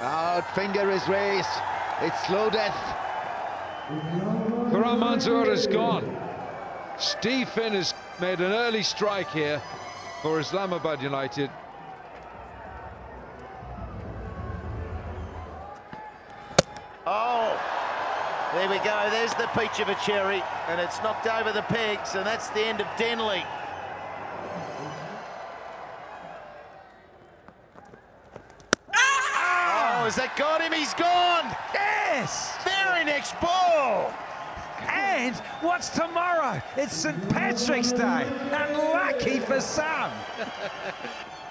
Out, finger is raised. It's slow death. Quram Manzoor is gone. Steve Finn has made an early strike here for Islamabad United. Oh, there we go. There's the peach of a cherry, and it's knocked over the pegs, and that's the end of Denley. Oh, has that got him? He's gone. Yes! Very next ball. And what's tomorrow? It's St. Patrick's Day. Unlucky for some.